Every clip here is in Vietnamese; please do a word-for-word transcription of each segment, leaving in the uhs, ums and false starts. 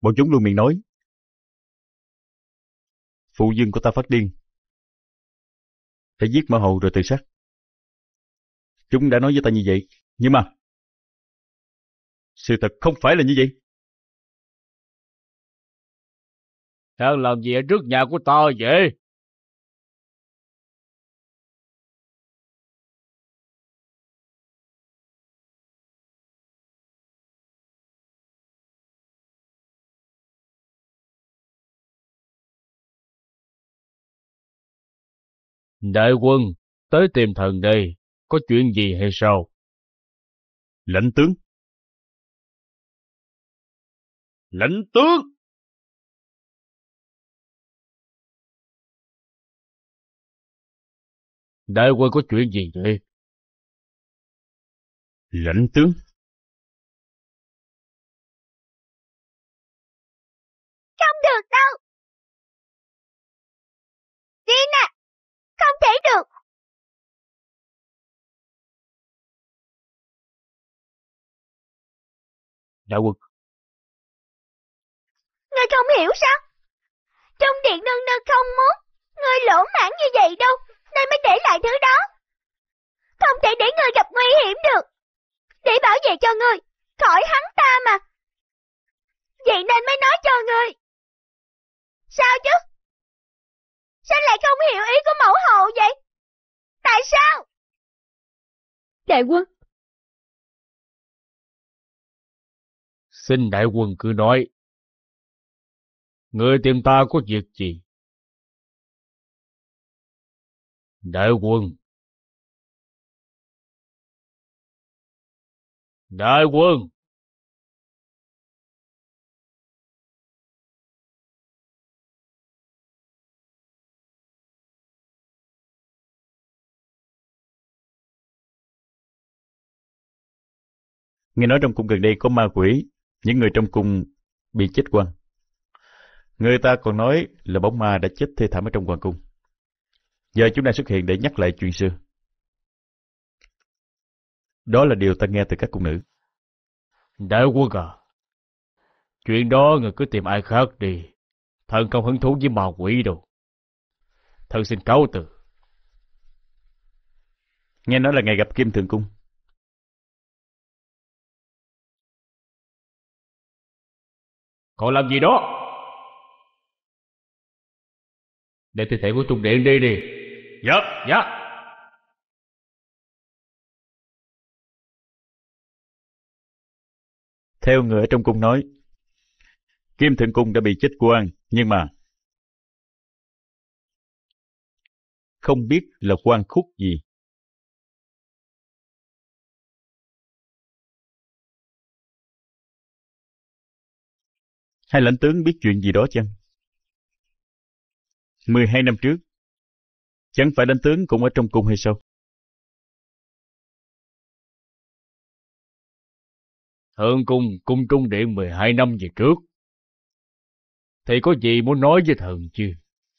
Bọn chúng luôn miệng nói phụ dương của ta phát điên, phải giết mã hậu rồi tự sát. Chúng đã nói với ta như vậy, nhưng mà sự thật không phải là như vậy. Đang làm gì ở trước nhà của ta vậy? Đại quân, tới tìm thần đây, có chuyện gì hay sao? Lãnh tướng! Lãnh tướng! Đại quân có chuyện gì vậy? Lãnh tướng! Không được đâu! Tina! Không thể được! Đại quân! Ngươi không hiểu sao? Trong điện nương nương không muốn ngươi lỗ mãn như vậy đâu, nên mới để lại thứ đó. Không thể để ngươi gặp nguy hiểm được. Để bảo vệ cho ngươi khỏi hắn ta mà. Vậy nên mới nói cho ngươi. Sao chứ? Sao lại không hiểu ý của mẫu hậu vậy? Tại sao? Đại quân! Xin đại quân cứ nói. Người tìm ta có việc gì? Đại quân! Đại quân! Nghe nói trong cung gần đây có ma quỷ, những người trong cung bị chết quăng. Người ta còn nói là bóng ma đã chết thê thảm ở trong hoàng cung. Giờ chúng ta xuất hiện để nhắc lại chuyện xưa. Đó là điều ta nghe từ các cung nữ. Đại quân à, chuyện đó người cứ tìm ai khác đi. Thần không hứng thú với ma quỷ đâu. Thần xin cáo từ. Nghe nói là ngày gặp Kim Thượng Cung. Còn làm gì đó? Để thi thể của Trung Điện đi đi. Dạ, dạ. Theo người ở trong cung nói, Kim Thượng Cung đã bị chết quan, nhưng mà không biết là quan khúc gì. Hai lãnh tướng biết chuyện gì đó chăng? Mười hai năm trước, chẳng phải lãnh tướng cũng ở trong cung hay sao? Thượng cung, cung Trung Điện mười hai năm về trước. Thì có gì muốn nói với thần chứ?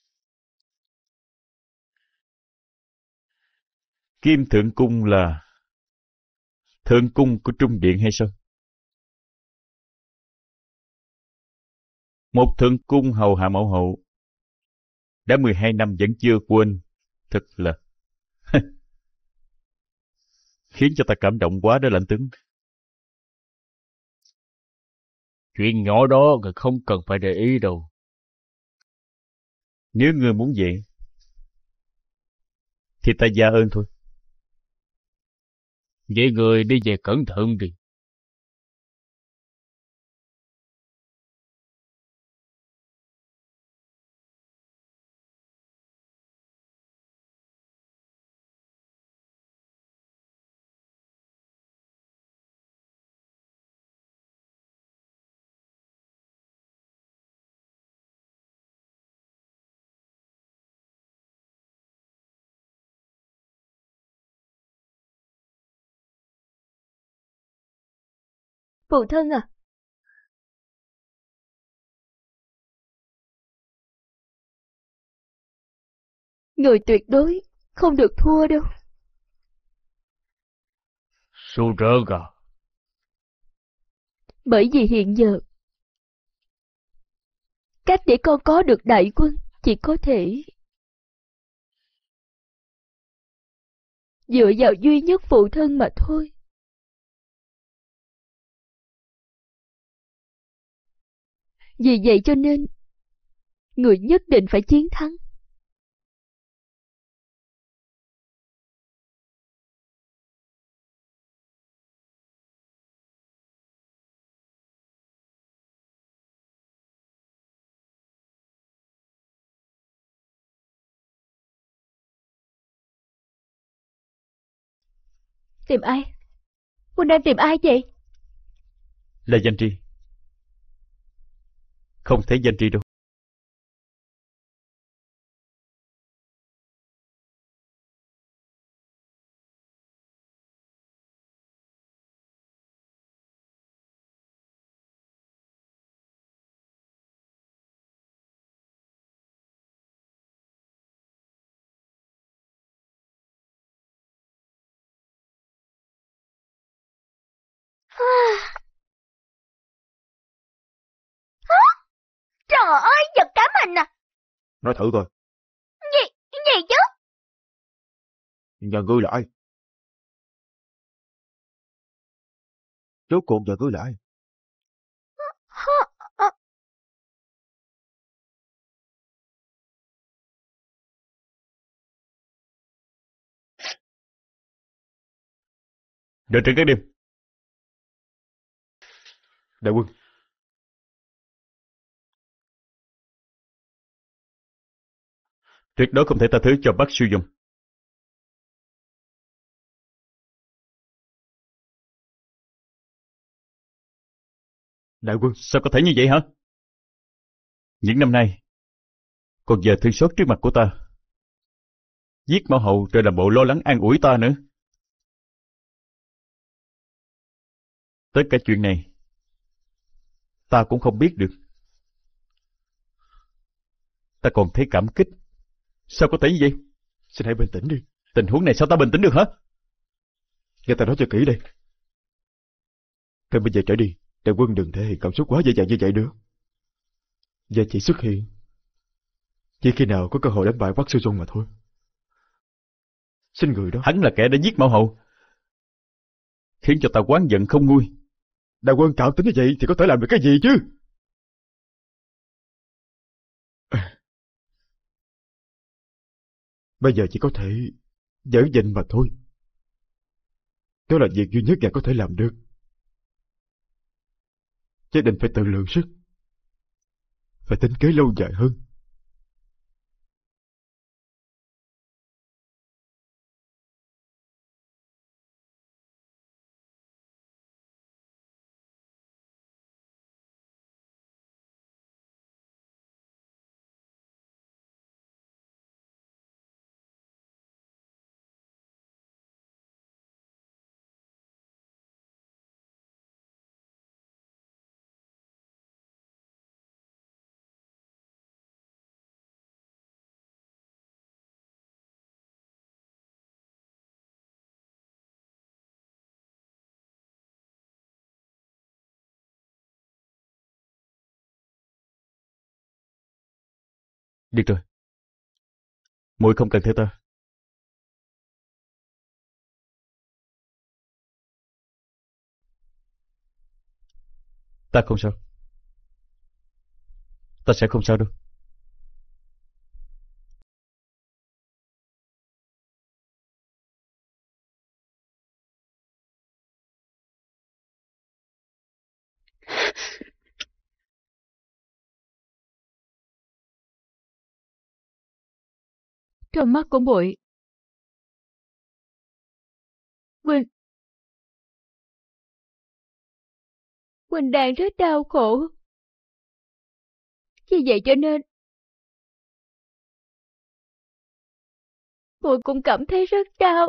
Kim Thượng Cung là thượng cung của Trung Điện hay sao? Một thượng cung hầu hạ mẫu hậu đã mười hai năm vẫn chưa quên, thật là khiến cho ta cảm động quá đó lãnh tướng. Chuyện nhỏ đó người không cần phải để ý đâu. Nếu ngươi muốn vậy thì ta gia ơn thôi. Vậy người đi về cẩn thận đi. Phụ thân à! Người tuyệt đối không được thua đâu. Su rơ à! Bởi vì hiện giờ Cách để con có được đại quân chỉ có thể dựa vào duy nhất phụ thân mà thôi. Vì vậy cho nên, người nhất định phải chiến thắng. Tìm ai? Huynh đang tìm ai vậy? Là Danh Tri. Không thấy Danh Tri đâu. Trời ơi, giật cả mình à. Nói thử coi. Gì, gì chứ? Nhà ngươi là ai? Rốt cuộc nhà ngươi là ai? Đợi trận các đêm. Đại quân. Tuyệt đối không thể tha thứ cho bác Sư Dung. Đại quân. Sao có thể như vậy hả? Những năm nay, còn giờ thương xót trước mặt của ta. Giết Mão Hậu rồi làm bộ lo lắng an ủi ta nữa. Tất cả chuyện này, ta cũng không biết được. Ta còn thấy cảm kích. Sao có thể như vậy? Xin hãy bình tĩnh đi. Tình huống này sao ta bình tĩnh được hả? Nghe ta nói cho kỹ đây. Từ bây giờ trở đi, đại quân đừng thể hiện cảm xúc quá dễ dàng như vậy nữa. Và chỉ xuất hiện chỉ khi nào có cơ hội đánh bại Bắc Sư Dung mà thôi. Xin người đó. Hắn là kẻ đã giết Mão Hậu, khiến cho ta oán giận không nguôi. Đại quân cảm tính như vậy thì có thể làm được cái gì chứ? Bây giờ chỉ có thể giữ gìn mà thôi. Đó là việc duy nhất ngài có thể làm được. Nhất định phải tự lượng sức, phải tính kế lâu dài hơn. Được rồi, muội không cần theo ta. Ta không sao. Ta sẽ không sao đâu. Trong mắt của muội, Huynh Huynh đang rất đau khổ. Vì vậy cho nên muội cũng cảm thấy rất đau.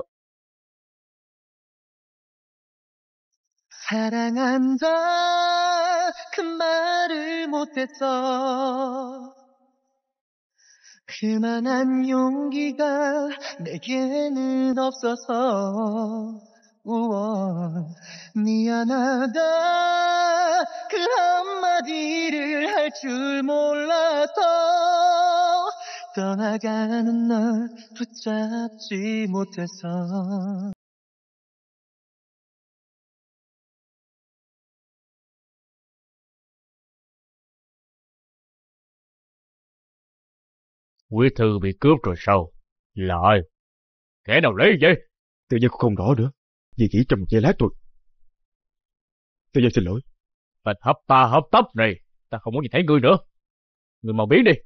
사랑한다 그 말을 못했어 그만한 용기가 내게는 없어서 우와 미안하다 그 한마디를 할 줄 몰라도 떠나가는 널 붙잡지 못해서. Quý thư bị cướp rồi sao? Là ai? Kẻ nào lấy vậy? Tiểu nhân cũng không rõ nữa. Vì nghĩ trong giây lát thôi. Tiểu nhân xin lỗi. Bạch hấp ta hấp tấp này, ta không muốn nhìn thấy ngươi nữa. Ngươi mau biến đi.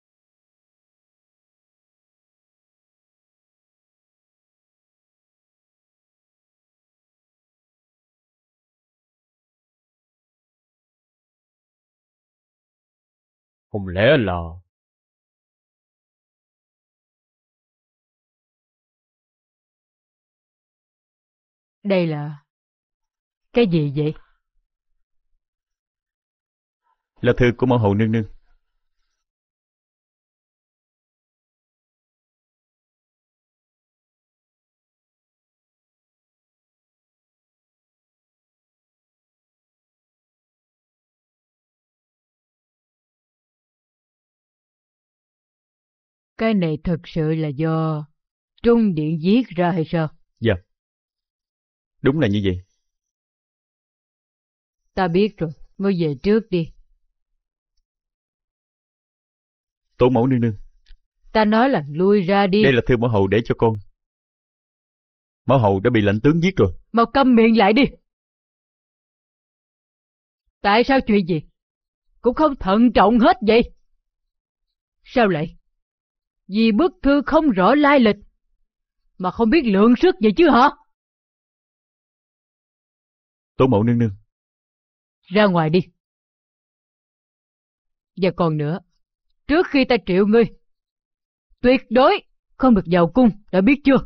Không lẽ là... Đây là... cái gì vậy? Là thư của mẫu hậu nương nương. Cái này thực sự là do Trung Điện viết ra hay sao? Dạ. Đúng là như vậy. Ta biết rồi, ngươi về trước đi. Tổ mẫu nương nương. Ta nói là lui ra đi. Đây là thư mẫu hậu để cho con. Mẫu hậu đã bị lãnh tướng giết rồi. Mau câm miệng lại đi. Tại sao chuyện gì cũng không thận trọng hết vậy? Sao lại? Vì bức thư không rõ lai lịch mà không biết lượng sức vậy chứ hả? Tổ mẫu nương nương. Ra ngoài đi. Và còn nữa, trước khi ta triệu ngươi, tuyệt đối không được vào cung, đã biết chưa?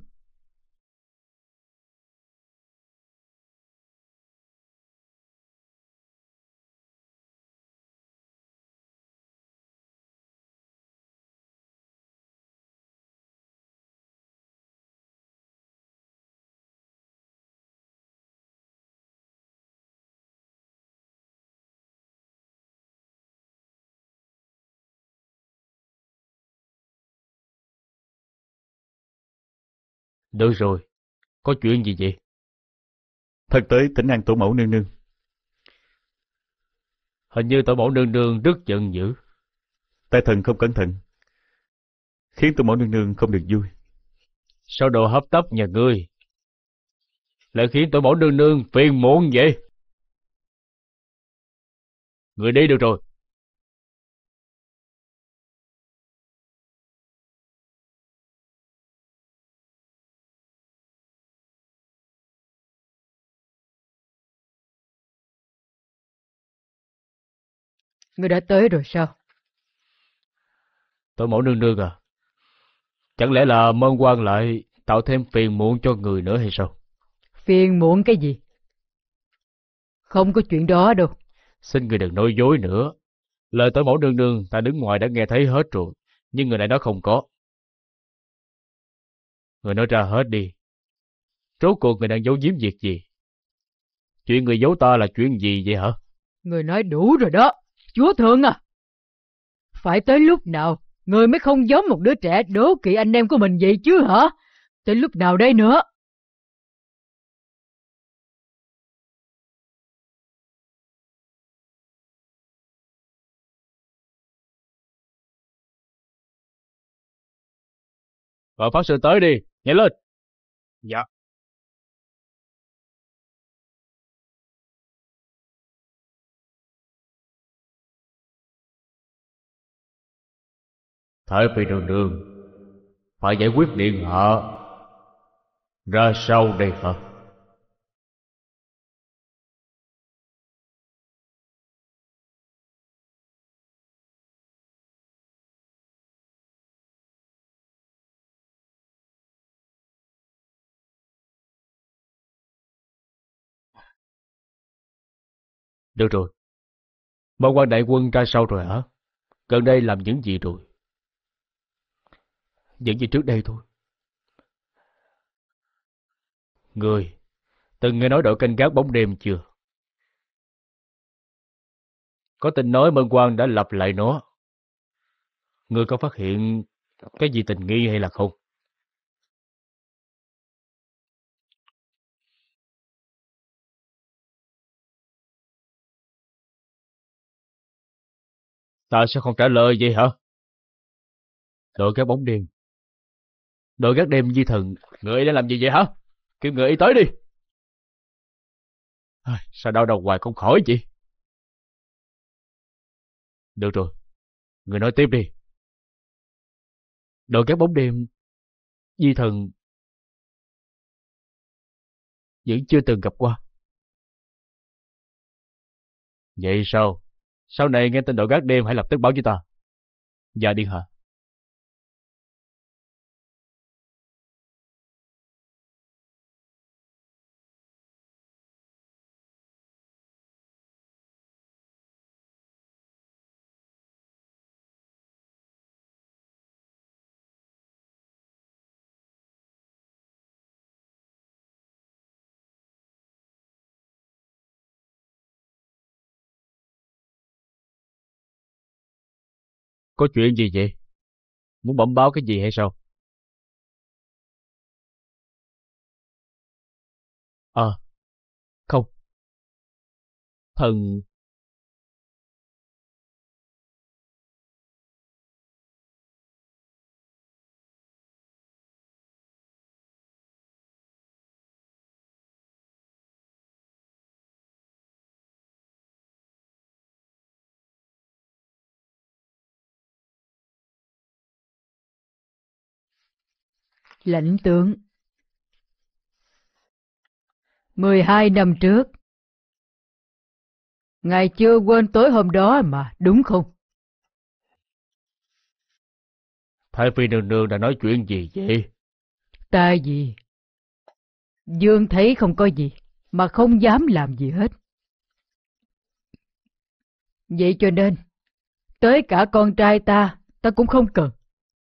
Được rồi, có chuyện gì vậy? Thật tới thỉnh an tổ mẫu nương nương. Hình như tổ mẫu nương nương rất giận dữ. Tại thần không cẩn thận, khiến tổ mẫu nương nương không được vui. Sao đồ hấp tấp nhà ngươi lại khiến tổ mẫu nương nương phiền muộn vậy? Người đi được rồi. Ngươi đã tới rồi sao? Tổ mẫu nương nương à, chẳng lẽ là Mơn Quan lại tạo thêm phiền muộn cho người nữa hay sao? Phiền muộn cái gì? Không có chuyện đó đâu. Xin người đừng nói dối nữa. Lời tổ mẫu nương nương ta đứng ngoài đã nghe thấy hết rồi, nhưng người này nói không có. Người nói ra hết đi. Rốt cuộc người đang giấu giếm việc gì? Chuyện người giấu ta là chuyện gì vậy hả? Người nói đủ rồi đó, chúa thượng à. Phải tới lúc nào người mới không giống một đứa trẻ đố kỵ anh em của mình vậy chứ hả? Tới lúc nào đây nữa? Gọi pháp sư tới đi, nhanh lên. Dạ. Thái phi nương nương, phải giải quyết điện hạ ra sao đây hả? Được rồi. Môn Quan đại quân ra sao rồi hả? Gần đây làm những gì rồi? Những gì trước đây thôi. Người từng nghe nói đội canh gác bóng đêm chưa? Có tin nói Mân Quang đã lập lại nó. Ngươi có phát hiện cái gì tình nghi hay là không? Ta sẽ không trả lời vậy hả? Đội các bóng đêm. Đội gác đêm Di Thần, người đã làm gì vậy hả? Kêu người ấy tới đi. À, sao đau đầu hoài không khỏi chị? Được rồi, người nói tiếp đi. Đội các bóng đêm Di Thần vẫn chưa từng gặp qua. Vậy sao? Sau này nghe tin đội gác đêm hãy lập tức báo với ta. Dạ điện hạ. Có chuyện gì vậy? Muốn bẩm báo cái gì hay sao? À, không. Thần... Lãnh tướng, mười hai năm trước, ngài chưa quên tối hôm đó mà, đúng không? Thái Phi nương nương đã nói chuyện gì vậy? Ta gì? Dương thấy không có gì, mà không dám làm gì hết. Vậy cho nên, tới cả con trai ta, ta cũng không cần.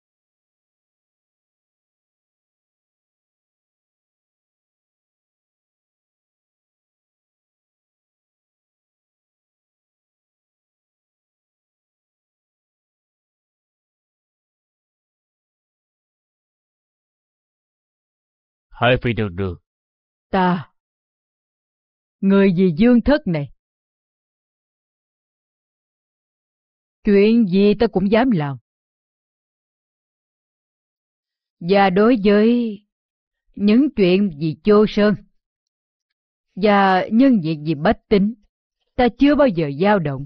Thái Phi nương nương. Ta, người vì Dương thất này, chuyện gì ta cũng dám làm. Và đối với những chuyện vì Chô Sơn và nhân việc vì bách tính, ta chưa bao giờ dao động.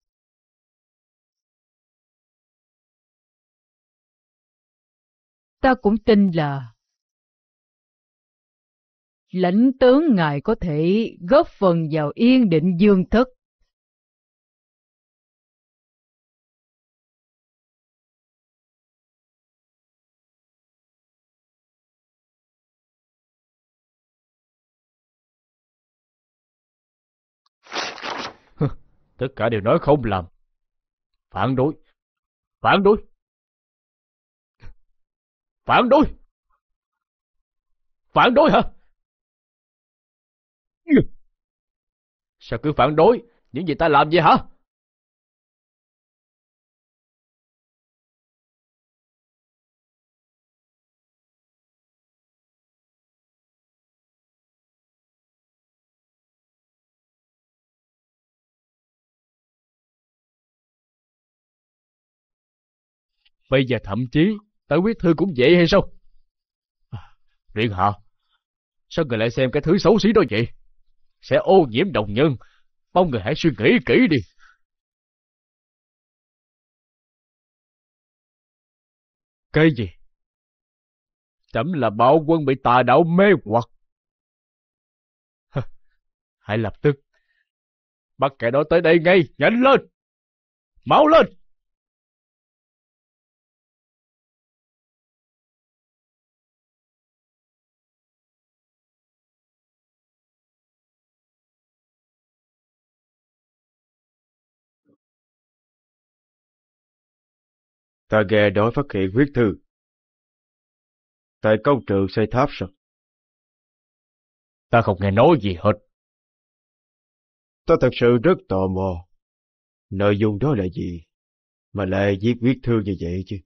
Ta cũng tin là lãnh tướng ngài có thể góp phần vào yên định Dương thất. Tất cả đều nói không làm. Phản đối. Phản đối. Phản đối. Phản đối hả? Sao cứ phản đối những gì ta làm vậy hả? Bây giờ thậm chí tới quyết thư cũng vậy hay sao? Điện hạ, sao người lại xem cái thứ xấu xí đó vậy? Sẽ ô nhiễm đồng nhân. Mong người hãy suy nghĩ kỹ đi. Cái gì? Chấm là bạo quân bị tà đạo mê hoặc. Hãy lập tức bắt kẻ đó tới đây ngay. Nhanh lên. Mau lên. Ta nghe nói phát hiện huyết thư tại công trường xây tháp sao? Ta không nghe nói gì hết. Ta thật sự rất tò mò. Nội dung đó là gì mà lại viết viết thư như vậy chứ?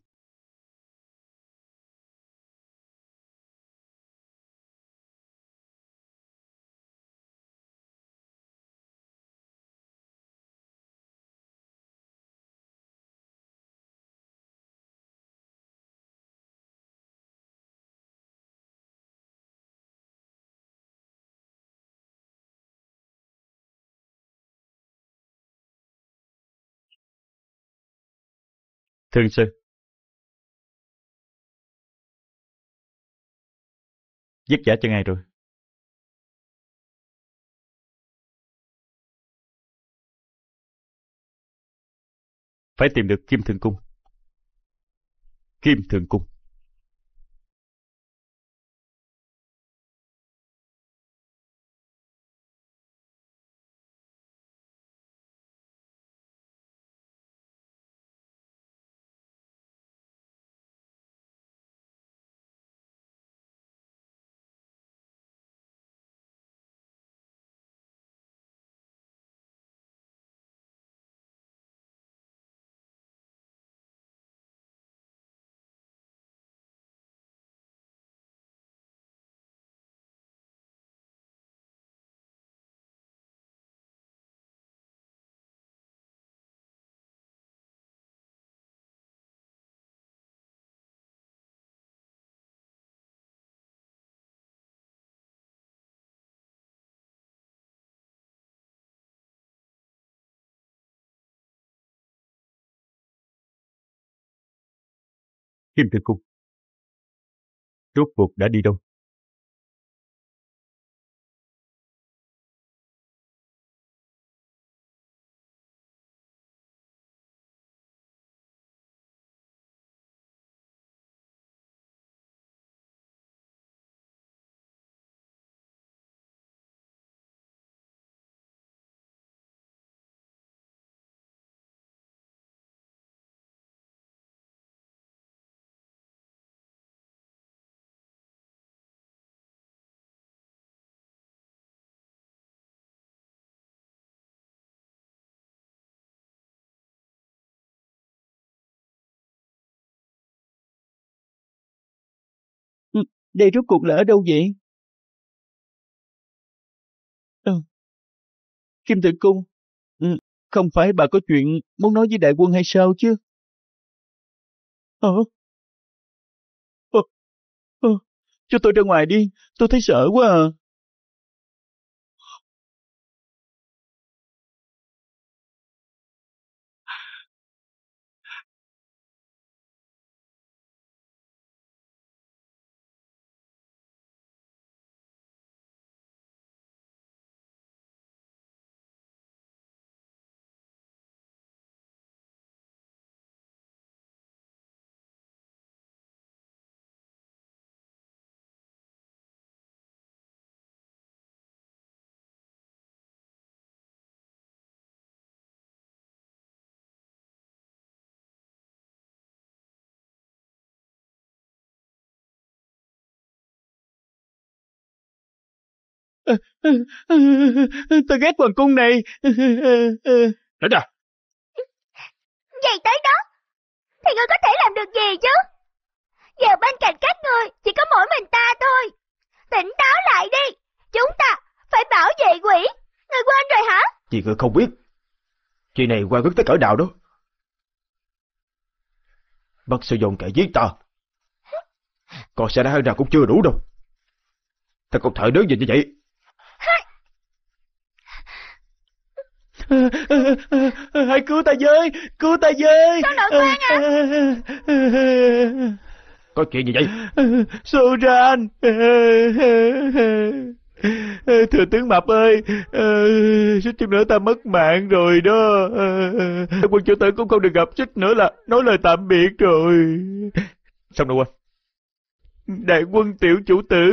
Thưa sư, viết giả cho ngài rồi. Phải tìm được Kim Thượng Cung. Kim Thượng Cung. Kim Thượng Cung. Rốt cuộc đã đi đâu? Đây rốt cuộc là ở đâu vậy? Ừ. Kim Tự Cung. Ừ. Không phải bà có chuyện muốn nói với đại quân hay sao chứ? Ờ. Ờ. Ờ. Cho tôi ra ngoài đi, tôi thấy sợ quá à. Tôi ghét hoàng cung này. Tránh ra. Vậy tới đó thì ngươi có thể làm được gì chứ? Giờ bên cạnh các ngươi chỉ có mỗi mình ta thôi. Tỉnh táo lại đi. Chúng ta phải bảo vệ quỷ. Ngươi quên rồi hả? Chị người không biết. Chuyện này quan rất tới cỡ nào đó. Bắt sử dụng kẻ giết ta. Còn sẽ đã hơn nào cũng chưa đủ đâu. Ta không thể đứng nhìn như vậy. Hãy cứu ta với, cứu ta với. Sao nội quan à? Có chuyện gì vậy? Soran. Thừa tướng Mập ơi, suýt chút nữa ta mất mạng rồi đó. Quân chủ tử cũng không được gặp, suýt nữa là nói lời tạm biệt rồi. Xong rồi quên. Đại quân tiểu chủ tử.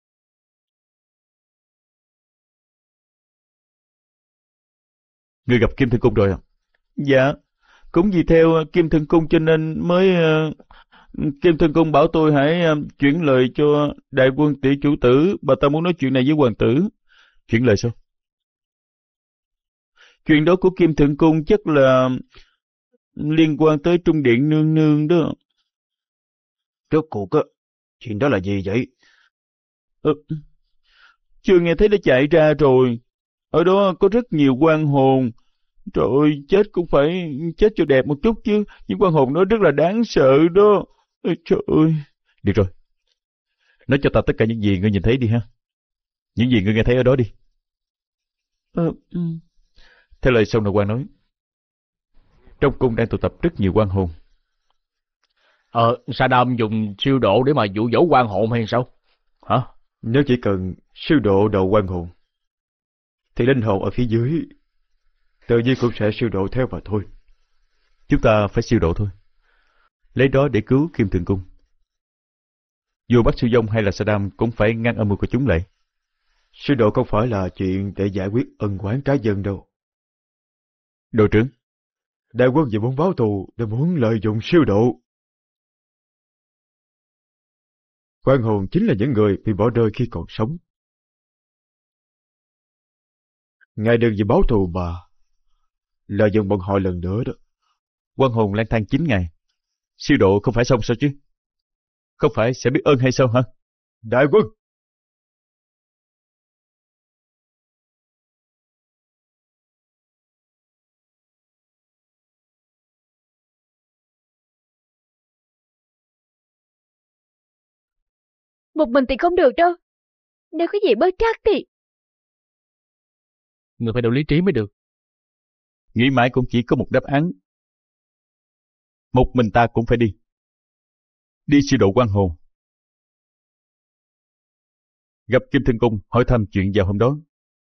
Ngươi gặp Kim Thượng Cung rồi à? Dạ, cũng vì theo Kim Thượng Cung cho nên mới... Uh, Kim Thượng Cung bảo tôi hãy uh, chuyển lời cho đại quân tiểu chủ tử. Bà ta muốn nói chuyện này với hoàng tử. Chuyển lời sao? Chuyện đó của Kim Thượng Cung chắc là liên quan tới Trung Điện nương nương đó. Rốt cuộc á, chuyện đó là gì vậy? Ừ, chưa nghe thấy nó chạy ra rồi. Ở đó có rất nhiều oan hồn. Trời ơi, chết cũng phải chết cho đẹp một chút chứ. Những oan hồn đó rất là đáng sợ đó. Ôi, trời ơi. Được rồi. Nói cho ta tất cả những gì ngươi nhìn thấy đi ha. Những gì ngươi nghe thấy ở đó đi. Ờ, ừ. Theo lời Sông Nội Quan nói, trong cung đang tụ tập rất nhiều oan hồn. Ờ, Saddam dùng siêu độ để mà dụ dỗ quan hồn hay sao? Hả? Nếu chỉ cần siêu độ độ quan hồn, thì linh hồn ở phía dưới tự nhiên cũng sẽ siêu độ theo mà thôi. Chúng ta phải siêu độ thôi. Lấy đó để cứu Kim Thượng Cung. Dù Bắc Siêu Dông hay là Saddam cũng phải ngăn âm mưu của chúng lại. Siêu độ không phải là chuyện để giải quyết ân oán cá nhân đâu. Đội trưởng, Đại quân vì muốn báo thù để muốn lợi dụng siêu độ. Quan hồn chính là những người bị bỏ rơi khi còn sống. Ngài đừng vì báo thù mà lợi dụng bọn họ lần nữa đó. oan hồn lang thang chín ngày. Siêu độ không phải xong sao chứ? Không phải sẽ biết ơn hay sao hả? Đại quân! Một mình thì không được đâu. Nếu có gì bất trắc thì... Người phải đủ lý trí mới được. Nghĩ mãi cũng chỉ có một đáp án. Một mình ta cũng phải đi. Đi siêu độ oan hồn. Gặp Kim Thân Cung hỏi thăm chuyện vào hôm đó.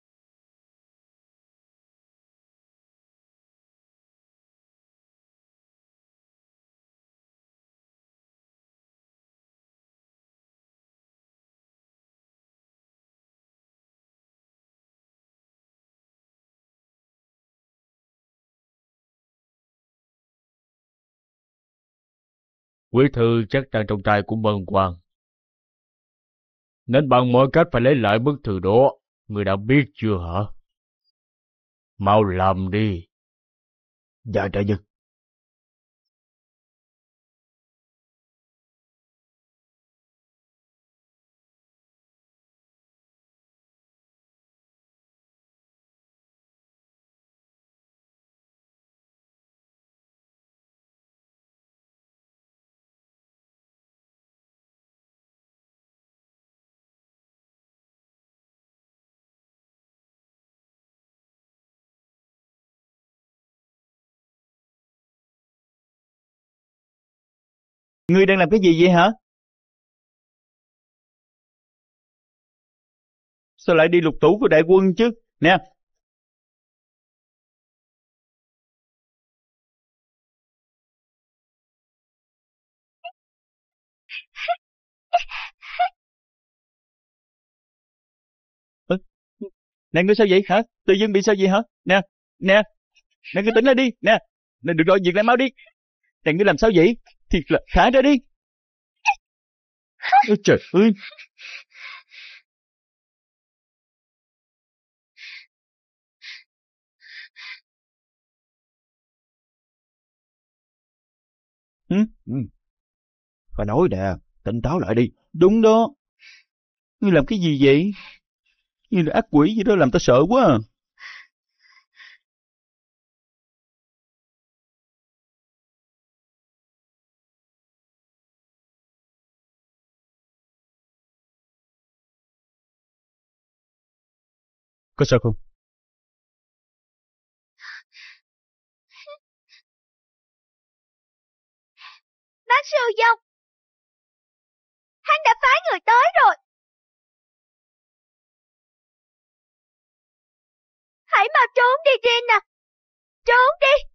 Quý thư chắc đang trong tay của Mân Quang. Nên bằng mọi cách phải lấy lại bức thư đó. Người đã biết chưa hả? Mau làm đi. Dạ đại nhân. Ngươi đang làm cái gì vậy hả? Sao lại đi lục tủ của đại quân chứ? Nè! Ơ, nè ngươi sao vậy hả? Tự dưng bị sao vậy hả? Nè! Nè! Nè ngươi tỉnh lại đi! Nè! Nè được rồi, việc lại mau đi! Nè ngươi làm sao vậy? Thiệt là thả ra đi! Ôi trời ơi! Ừ? Ừ. Phải nói nè, tỉnh táo lại đi. Đúng đó. Ngươi làm cái gì vậy? Như là ác quỷ gì đó làm ta sợ quá à. Có sao không? Bác Sư Dông, hắn đã phái người tới rồi. Hãy mau trốn đi Jin à. Trốn đi.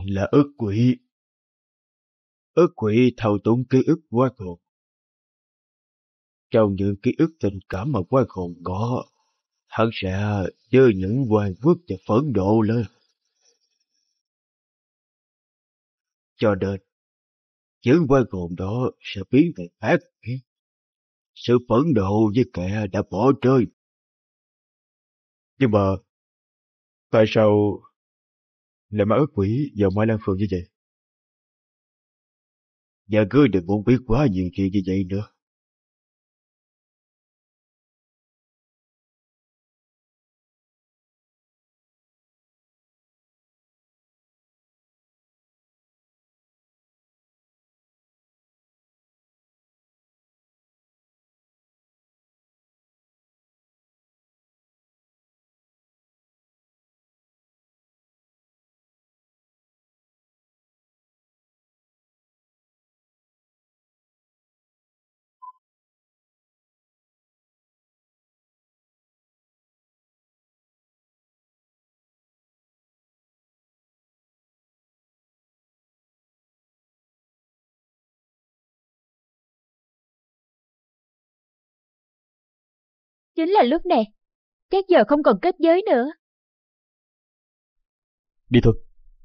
là ức quỷ. Ức quỷ thao túng ký ức oan hồn. Trong những ký ức tình cảm mà oan hồn có, hắn sẽ dơ những oan vước và phẫn nộ lên. Cho nên, những oan hồn đó sẽ biến thành ác khí. Sự phẫn nộ với kẻ đã bỏ rơi. Nhưng mà, tại sao lại mang ức quỷ vào Mai Lan Phường như vậy? Và ngươi đừng muốn biết quá nhiều chuyện như vậy nữa. Chính là lúc này. Chắc giờ không còn kết giới nữa. Đi thôi.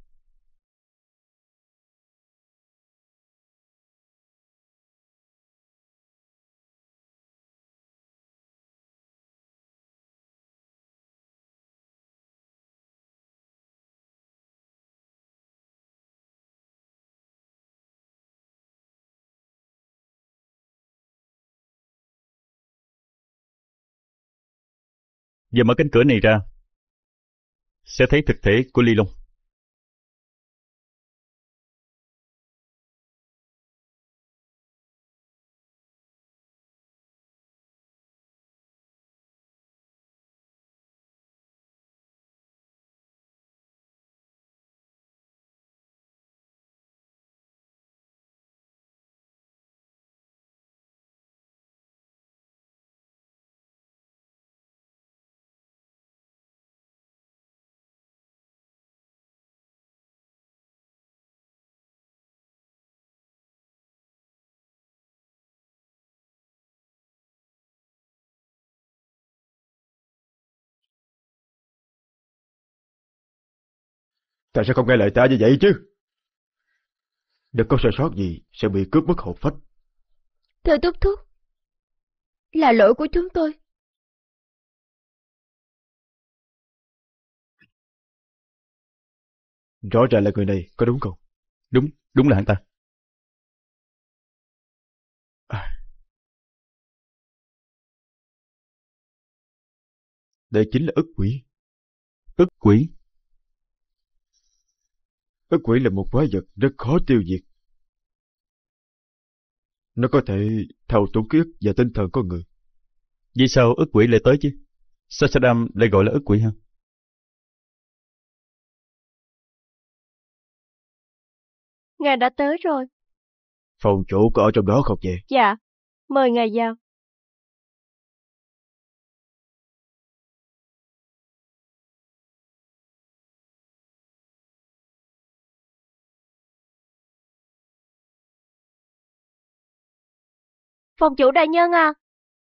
Giờ mở cánh cửa này ra, sẽ thấy thực thể của Ly Long. Tại sao không nghe lời ta như vậy chứ? Đừng có sai sót gì sẽ bị cướp mất hồn phách. Thưa Thúc Thúc, là lỗi của chúng tôi. Rõ ràng là người này, có đúng không? Đúng, đúng là hắn ta. À. Đây chính là ức quỷ. Ức quỷ? Ức quỷ là một quái vật rất khó tiêu diệt. Nó có thể thao túng ký ức và tinh thần con người. Vì sao ức quỷ lại tới chứ? Sao Saddam lại gọi là ức quỷ hả? Ngài đã tới rồi. Phòng chủ có ở trong đó không vậy? Dạ, mời ngài vào. Phòng chủ đại nhân à.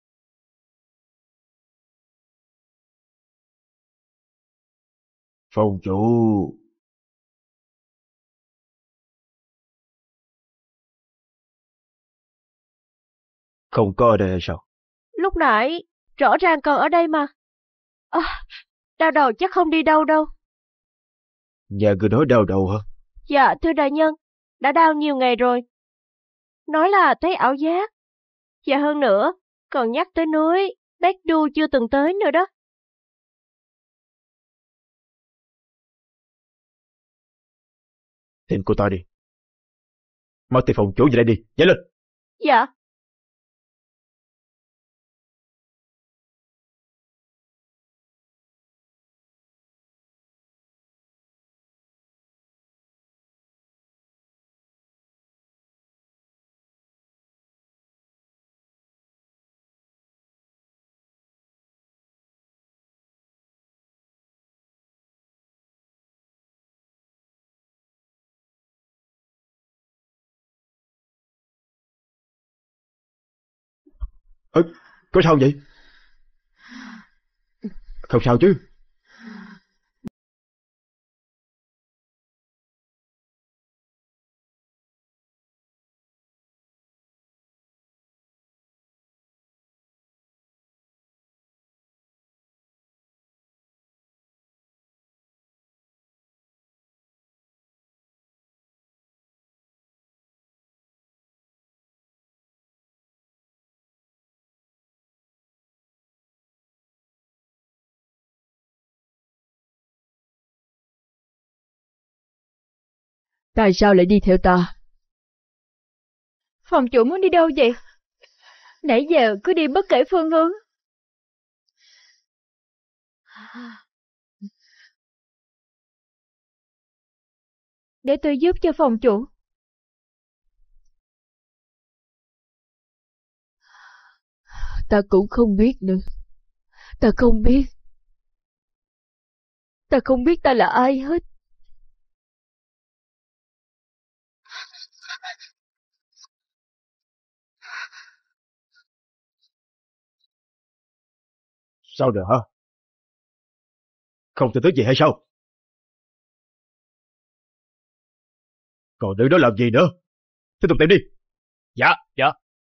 Phòng chủ. Không có ở đây hay sao? Lúc nãy, rõ ràng còn ở đây mà. À, đau đầu chắc không đi đâu đâu. Nhà người nói đau đầu hả? Dạ, thưa đại nhân, đã đau nhiều ngày rồi. Nói là thấy ảo giác. Và hơn nữa, còn nhắc tới núi, Bét Đu chưa từng tới nữa đó. Tìm cô ta đi. Mau tìm phòng chủ về đây đi, nhanh lên. Dạ. Ơ, có sao vậy? Không sao chứ? Tại sao lại đi theo ta? Phòng chủ muốn đi đâu vậy? Nãy giờ cứ đi bất kể phương hướng. Để tôi giúp cho phòng chủ. Ta cũng không biết nữa. Ta không biết. Ta không biết ta là ai hết. Sao rồi hả? Không tin tức gì hay sao? Còn đứng đó làm gì nữa? Tiếp tục tìm đi. Dạ, dạ.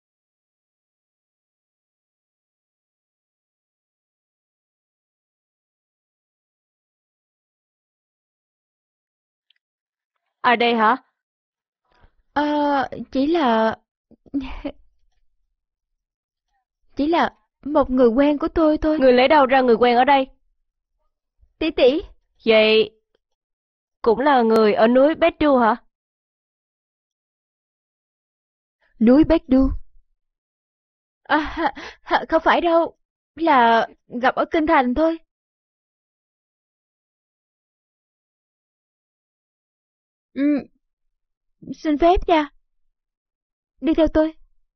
À đây hả? À, chỉ là... Chỉ là một người quen của tôi thôi. Người lấy đâu ra người quen ở đây? Tỷ tỷ. Vậy cũng là người ở núi Bedu hả? Núi Bách Du. À, ha, ha, không phải đâu. Là gặp ở Kinh Thành thôi. Ừ, xin phép nha. Đi theo tôi.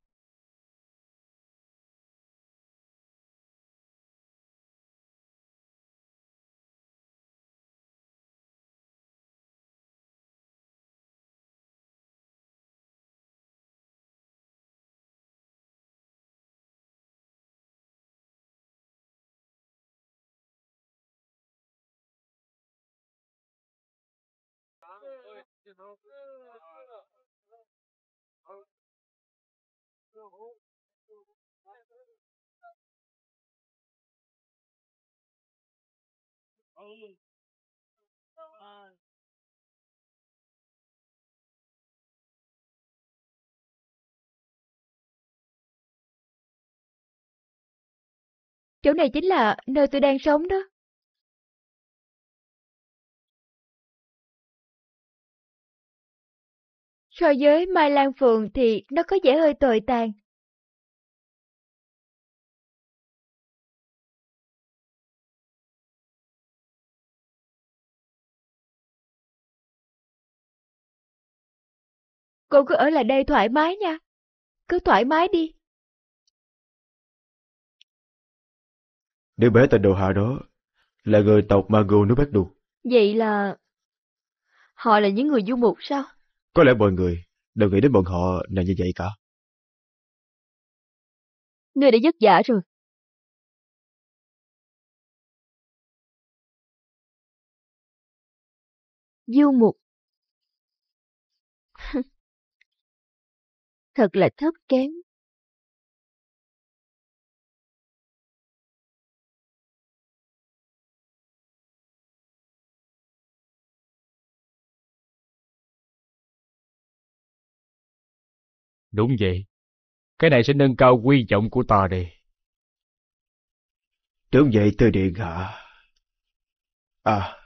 Chỗ này chính là nơi tôi đang sống đó. So với Mai Lan Phường thì nó có vẻ hơi tồi tàn. Cô cứ ở lại đây thoải mái nha. Cứ thoải mái đi. Đứa bé tên đồ hạ đó là người tộc Mago núi Bắc Đu. Vậy là... họ là những người du mục sao? Có lẽ mọi người đều nghĩ đến bọn họ là như vậy cả. Ngươi đã vất vả rồi. Du mục. Thật là thấp kém. Đúng vậy. Cái này sẽ nâng cao quy vọng của ta đây. Đúng vậy thưa điện hạ. À,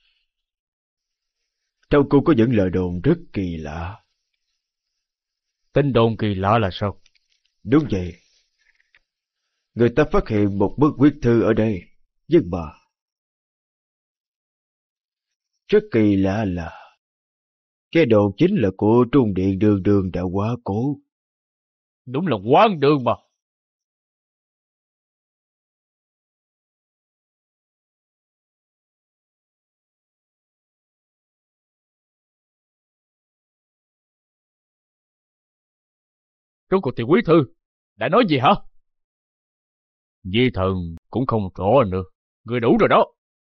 trong cung có những lời đồn rất kỳ lạ. Tin đồn kỳ lạ là sao? Đúng vậy. Người ta phát hiện một bức viết thư ở đây. Nhưng mà rất kỳ lạ là cái đồn chính là của Trung Điện Đường Đường đã quá cố. Đúng là hoang đường mà. Rốt cuộc thì quý thư đã nói gì hả? Di thần cũng không rõ nữa. Người đủ rồi đó.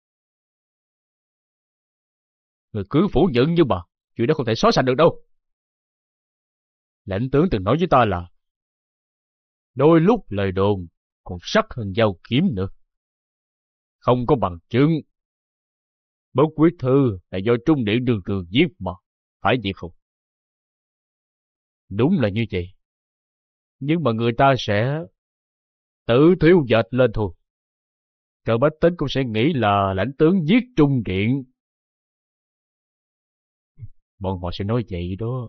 Người cứ phủ nhận như mà chuyện đó không thể xóa sạch được đâu. Lãnh tướng từng nói với ta là đôi lúc lời đồn còn sắc hơn dao kiếm nữa. Không có bằng chứng. Bất quyết thư là do Trung Điện đường đường viết mà, phải vậy không? Đúng là như vậy. Nhưng mà người ta sẽ tự thiêu dệt lên thôi. Cờ bách tính cũng sẽ nghĩ là lãnh tướng giết Trung Điện. Bọn họ sẽ nói vậy đó.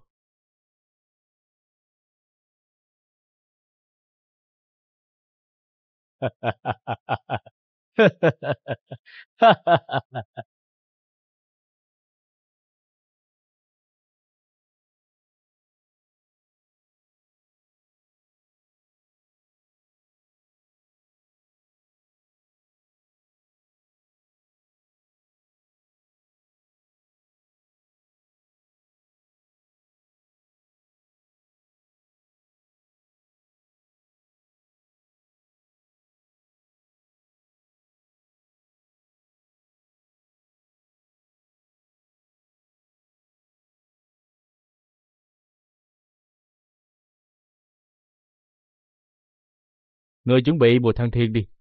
Ngươi chuẩn bị bùa thăng thiên đi.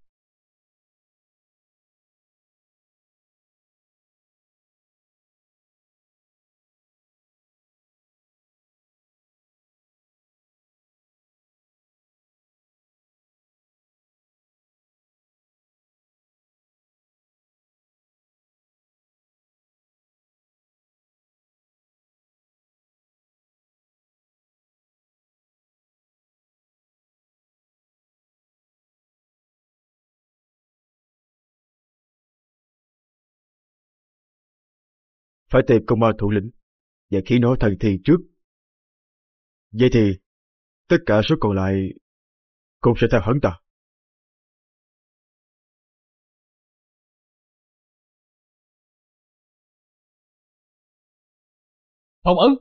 Phải tìm công an thủ lĩnh và khiến nó thành thiên trước. Vậy thì tất cả số còn lại cũng sẽ theo hắn ta. Phong ấn.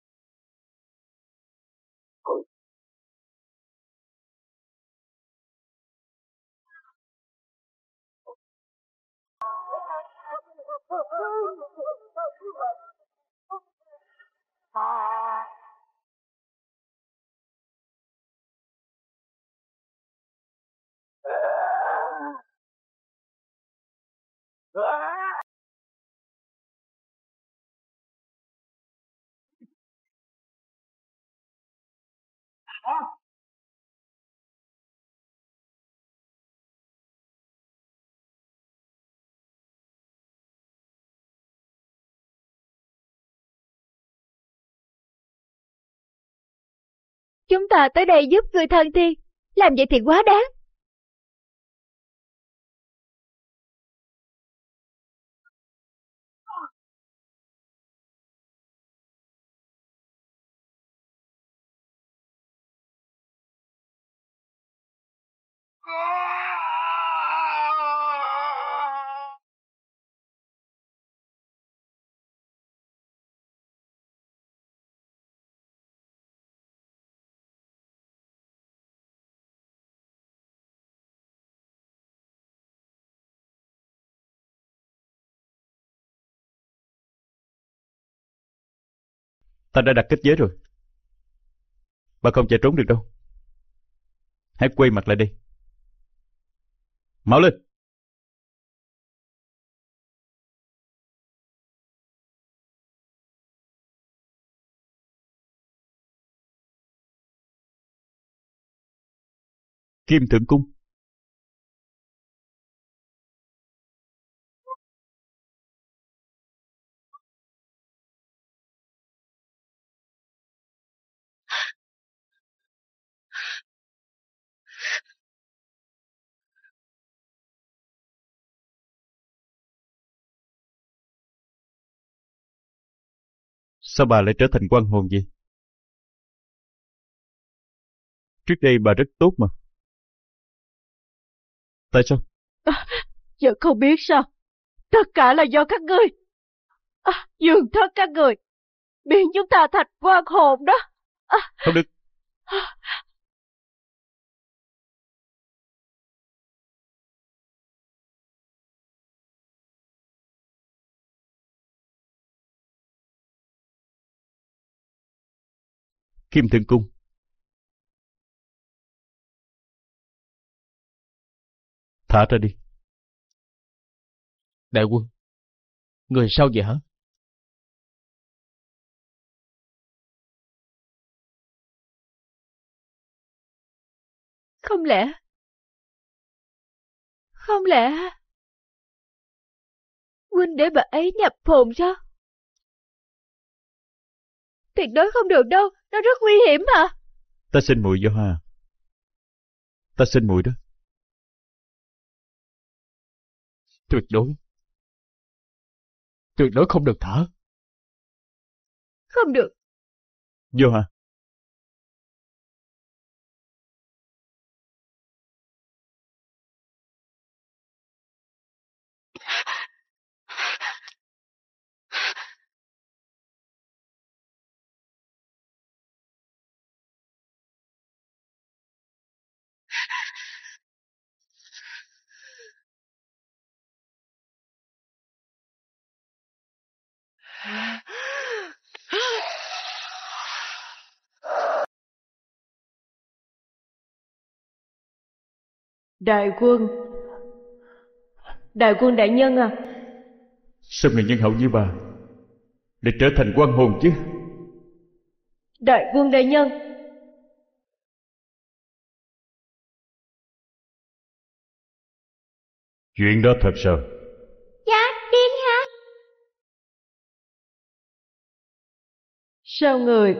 Chúng ta tới đây giúp người thân thiên, làm vậy thì quá đáng. Ta đã đặt kết giới rồi. Bà không chạy trốn được đâu. Hãy quay mặt lại đi. Mau lên. Kim Thượng Cung. Sao bà lại trở thành quan hồn vậy? Trước đây bà rất tốt mà. Tại sao? À, giờ không biết sao. Tất cả là do các ngươi. À, dường thất các người biến chúng ta thành quan hồn đó. À, không được. Kim Thượng Cung. Thả ra đi. Đại quân, người sao vậy hả? Không lẽ... Không lẽ... Huynh để bà ấy nhập hồn sao? Tuyệt đối không được đâu, nó rất nguy hiểm mà. Ta xin muội Võ Hoa. Ta xin muội đó. Tuyệt đối. Tuyệt đối không được thả. Không được. Võ Hoa. Đại quân. Đại quân đại nhân à. Sao người nhân hậu như bà để trở thành quan hồn chứ? Đại quân đại nhân. Chuyện đó thật sao? Dạ, tiên hạ. Sao người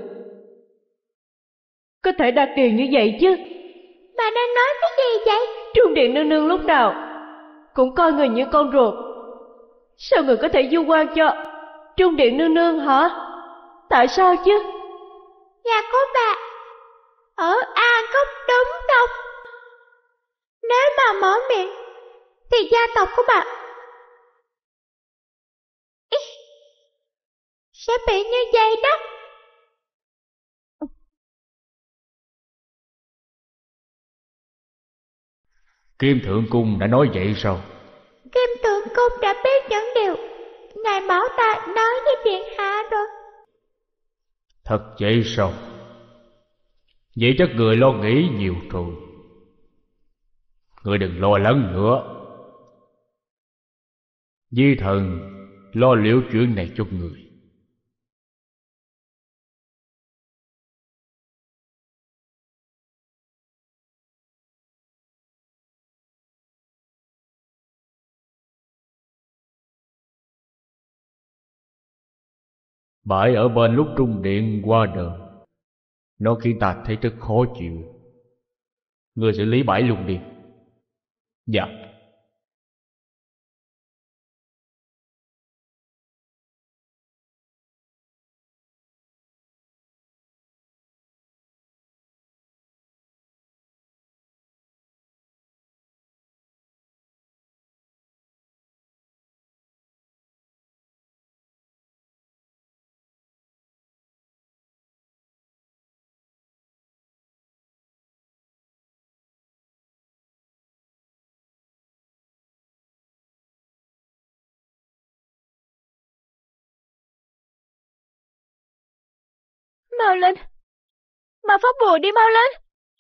có thể đạt điều như vậy chứ? Bà đang nói cái gì vậy? Trung Điện nương nương lúc nào cũng coi người như con ruột. Sao người có thể du quan cho Trung Điện nương nương hả? Tại sao chứ? Nhà của bà ở A Cốc đúng không? Nếu bà mở miệng thì gia tộc của bà Ý, sẽ bị như vậy đó. Kim Thượng Cung đã nói vậy sao? Kim Thượng Cung đã biết những điều ngài bảo ta nói với điện hạ rồi. Thật vậy sao? Vậy chắc người lo nghĩ nhiều rồi. Người đừng lo lắng nữa. Di thần lo liệu chuyện này cho người. Bãi ở bên lúc Trung Điện qua đời, nó khiến ta thấy rất khó chịu. Người xử lý bãi luôn đi. Dạ. Mau lên, mau phát bùa đi, mau lên.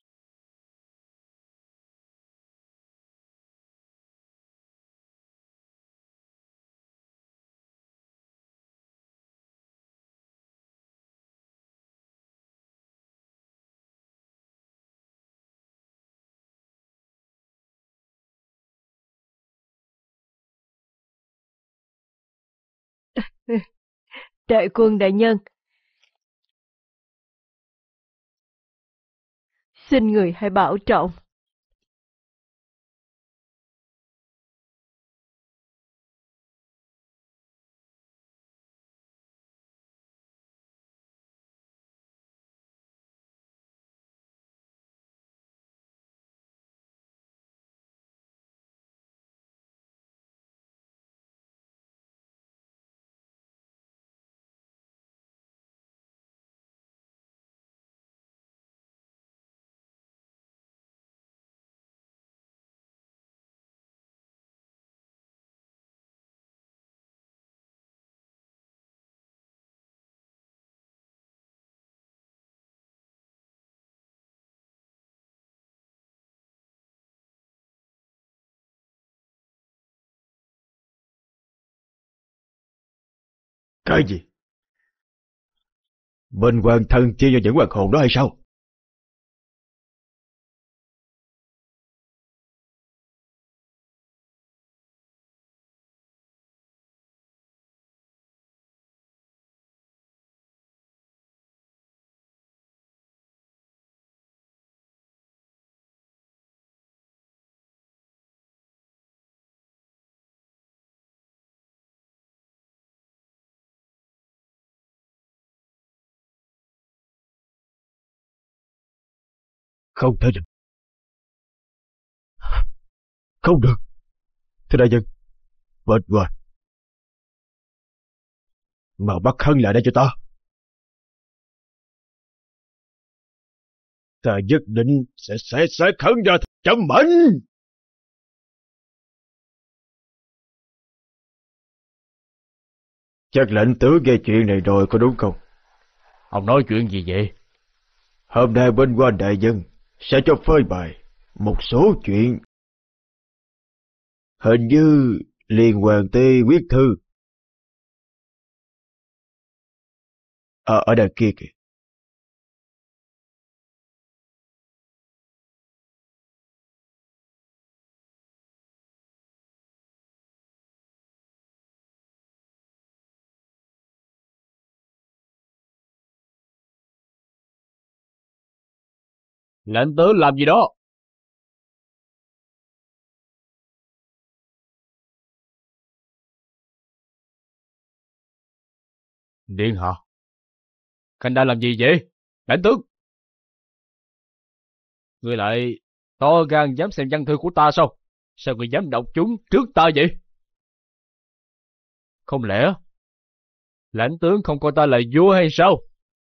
Đại quân đại nhân, xin người hãy bảo trọng. Cái gì? Bên hoàng thân chia cho những hoàng hồn đó hay sao? Không thể được. Không được. Thưa đại nhân, mệt rồi. Mà bắt hắn lại đây cho ta. Ta nhất định sẽ xé xác hắn ra chấm mảnh. Chắc lệnh tướng nghe chuyện này rồi có đúng không? Ông nói chuyện gì vậy? Hôm nay bên quan đại nhân sẽ cho phơi bày một số chuyện. Hình như liên hoàng tê quyết thư. À, ở đằng kia kìa. Lệnh tướng làm gì đó? Điện hạ, Khanh đang làm gì vậy? Lãnh tướng! Ngươi lại to gan dám xem văn thư của ta sao? Sao ngươi dám đọc chúng trước ta vậy? Không lẽ lãnh tướng không coi ta là vua hay sao?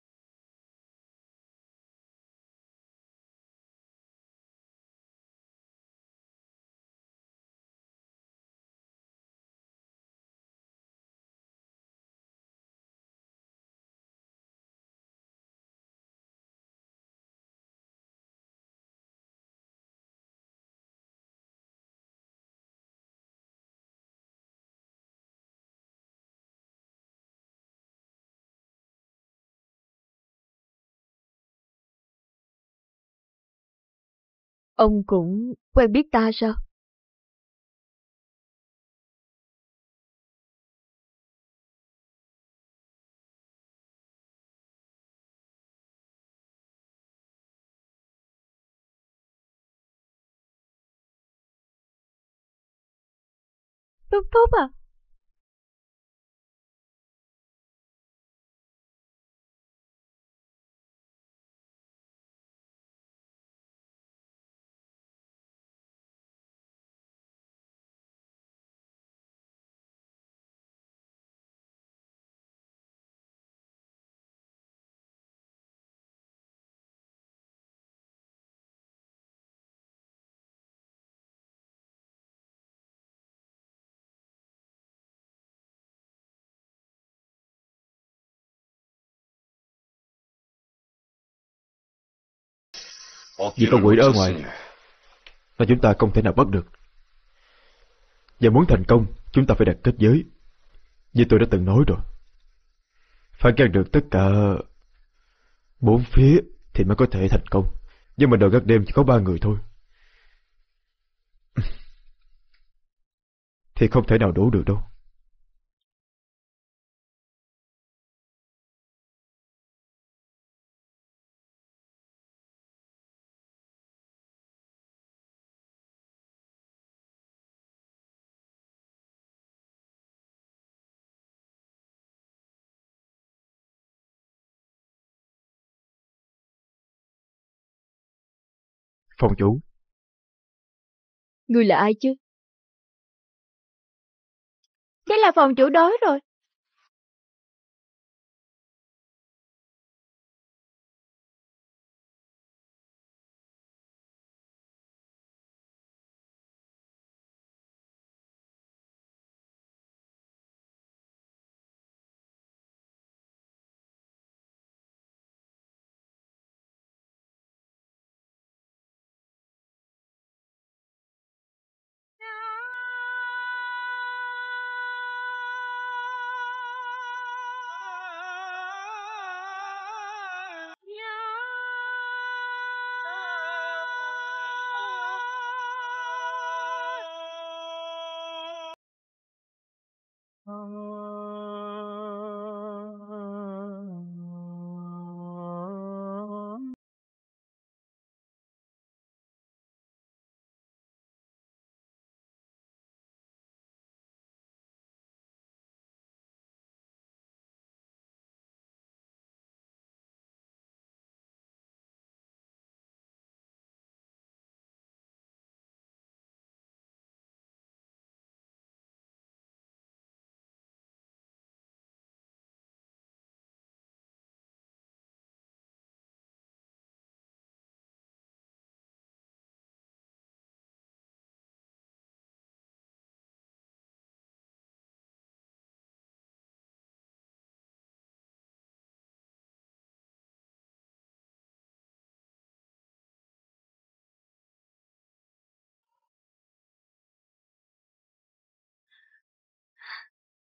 Ông cũng quen biết ta sao? Thúc thúc à? Vì con quỷ đó ở ngoài mà chúng ta không thể nào bắt được. Và muốn thành công, chúng ta phải đặt kết giới. Như tôi đã từng nói rồi, phải ngăn được tất cả bốn phía thì mới có thể thành công. Nhưng mà đội gác đêm chỉ có ba người thôi thì không thể nào đủ được đâu. Phòng chủ. Ngươi là ai chứ? Chắc là phòng chủ đói rồi.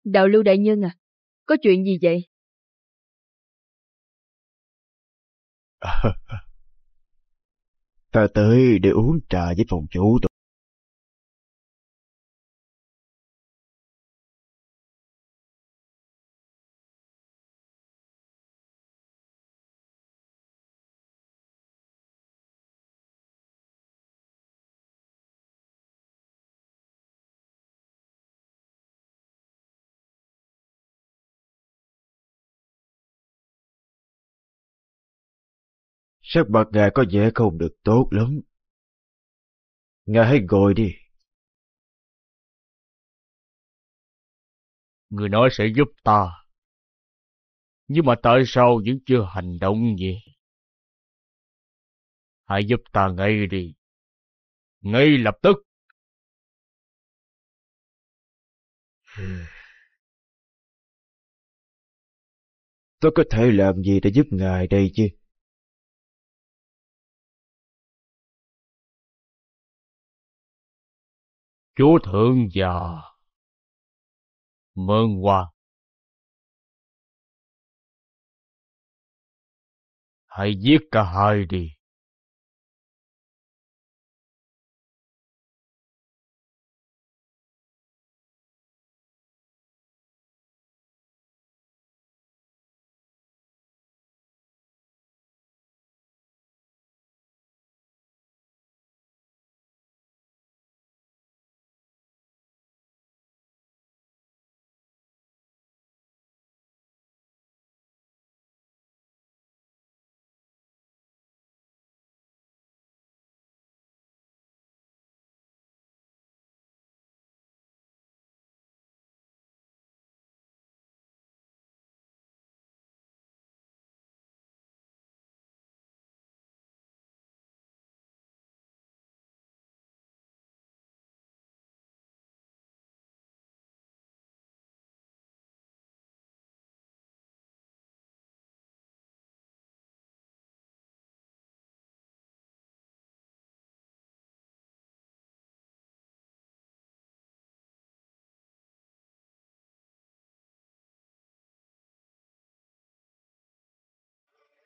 Đạo Lưu đại nhân à, có chuyện gì vậy? Ta tới để uống trà với phòng chủ tôi. Sắc mặt ngài có vẻ không được tốt lắm. Ngài hãy ngồi đi. Người nói sẽ giúp ta. Nhưng mà tại sao vẫn chưa hành động gì? Hãy giúp ta ngay đi. Ngay lập tức. Tôi có thể làm gì để giúp ngài đây chứ? Chúa thượng già Mơn Hoa, hãy giết cả hai đi.